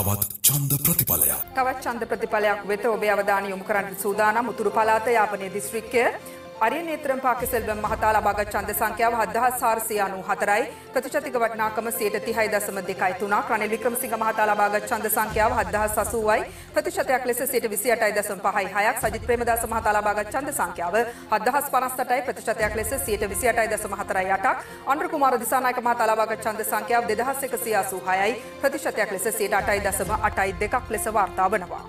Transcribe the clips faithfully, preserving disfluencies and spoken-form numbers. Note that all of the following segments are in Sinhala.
තවත් ඡන්ද ප්‍රතිඵලයක්. තවත් ඡන්ද ප්‍රතිඵලයක් වෙත ඔබේ අවධානය යොමු කරන්න සූදානම් උතුරු පළාත යාපනයේ දිස්ත්‍රික්කය අරියනේත්‍රම් පාකසෙල්වම් මහතා ලබාගත් ඡන්ද සංඛ්‍යාව හත් දහස් හාරසිය අනූහතරයි. ප්‍රතිශතික වටිනාකම සියයට තිහයි දශම දෙකයි තුනක්. රනිල් වික්‍රමසිංහ මහතා ලබාගත් ඡන්ද සංඛ්‍යාව හත් දහස් අසූවයි. ප්‍රතිශතයක් ලෙස සියයට විසි අටයි දශම පහයි හයක්. සජිත් ප්‍රේමදාස මහතා ලබාගත් ඡන්ද සංඛ්‍යාව හත් දහස් පනස් අටයි. ප්‍රතිශතයක් ලෙස සියයට විසි අටයි දශම හතරයි අටක්. අනුර කුමාර දිසානායක මහතා ලබාගත් ඡන්ද සංඛ්‍යාව දෙදහස් එකසිය අසූහයයි. ප්‍රතිශතයක් ලෙස සියයට අටයි දශම අටයි දෙකක් ලෙස වාර්තා වනවා.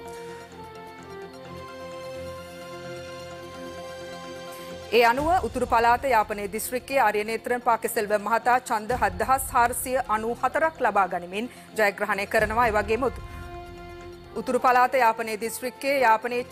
ඒ අනුව උතුරු පළාත යාපනයේ දිස්ත්‍රික්කයේ ආර්යනේත්‍රන් පාකසෙල්වම් මහතා ඡන්ද හත් දහස් හාරසිය අනූහතරක් ලබා ගනිමින් ජයග්‍රහණය කරනවා. ඒ වගේම උතුරු පළාත යාපනයේ දිස්ත්‍රික්කයේ යාපනයේ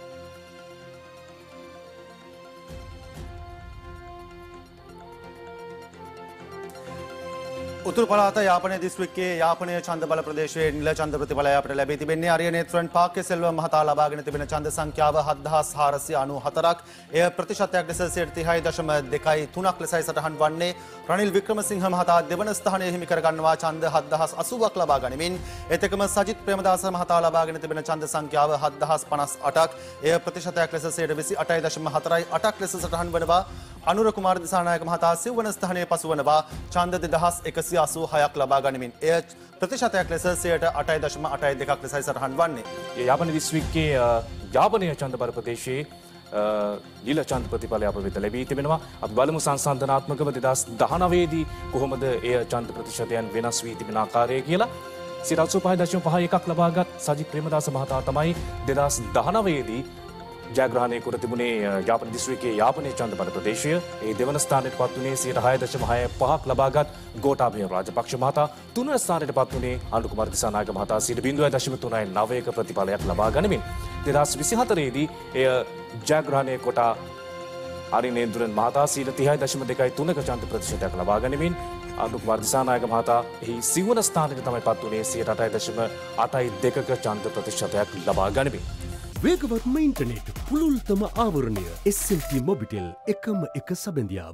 උතුරු පළාත යාපනයේ දිස්ත්‍රික්කයේ යාපනයේ ඡන්ද බල ප්‍රදේශයේ නිල ඡන්ද ප්‍රතිඵලය අපට ලැබී තිබෙන්නේ ආර්යනේත්‍රන් පාකසෙල්වම් මහතා ලබාගෙන තිබෙන ඡන්ද සංඛ්‍යාව හත් දහස් හාරසිය අනූහතරක්. එය ප්‍රතිශතයක් ලෙස සියයට තිහයි දශම දෙකයි තුනක් ලෙසයි සටහන් වන්නේ. රනිල් වික්‍රමසිංහ මහතා දෙවන ස්ථානය හිමි කර ගන්නවා ඡන්ද හත් දහස් අසූවක් ලබා ගනිමින්. එතකම සජිත් ප්‍රේමදාස මහතා ලබාගෙන තිබෙන ඡන්ද සංඛ්‍යාව හත් දහස් පනස් අටක්. එය ප්‍රතිශතයක් ලෙස සියයට විසි අටයි දශම හතරයි අටක් ලෙස සටහන් වනවා. අනුර කුමාර දිසානායක මහතා සිව්වන ස්ථානයේ පසු වනවා ඡන්ද දෙදහස් එකසිය අසූහයක් ලබා ගනිමින්. එය ප්‍රතිශතයක් ලෙස සියයට අටයි දශම අටයි දෙකක් ලෙසයි සටහන් වන්නේ. යාපන දිස්ත්‍රික්කයේ යාපනීය ඡන්ද බල ප්‍රදේශයේ නිල ඡන්ද ප්‍රතිඵලය අප වෙත ලැබී තිබෙනවා. අපි බලමු සංසන්දනාත්මකව දෙදහස් දහනවය දී කොහොමද එය ඡන්ද ප්‍රතිශතයන් වෙනස් වී තිබෙන ආකාරය කියලා. සියයට අසූ පහ දශම පහ එකක් ලබාගත් සජිත් ප්‍රේමදාස මහතා තමයි දෙදහස් දහනවය දී ජයග්‍රහණය කර තිබුණේ යාපන දිස්ත්‍රික්කයේ යාපනයේ ඡන්ද බල ප්‍රදේශය. ඒ දෙවන ස්ථානයට පත් වුණේ සියයට හය දශම හය පහක් ලබාගත් ගෝඨාභය රාජපක්ෂ මහතා. තුන්වන ස්ථානයට පත් වුණේ අනුර කුමාර දිසානායක මහතා සියයට බිංදුවයි දශම තුනයි නවයක ප්‍රතිඵලයක් ලබා ගනිමින් දෙදහස් විසිහතරේ දී එය ජයග්‍රහණය කොට ආර්යනේත්‍රන් මහතා සියයට තිහයි දශම දෙකයි තුනක ඡන්ද ප්‍රතිශතයක් ලබා ගනිමින් අනුර කුමාර දිසානායක මහතා එහි සිව්වන ස්ථානයට තමයි පත් වුණේ සියයට අටයි දශම අටයි දෙකක ඡන්ද ප්‍රතිශතයක් ලබා ගනිමින්. වේගවත්ම ඉන්ටර්නෙට් පුළුල්තම ආවරණය එස් එල් ටී මොබිටෙල් එකම එක සබැඳියාව.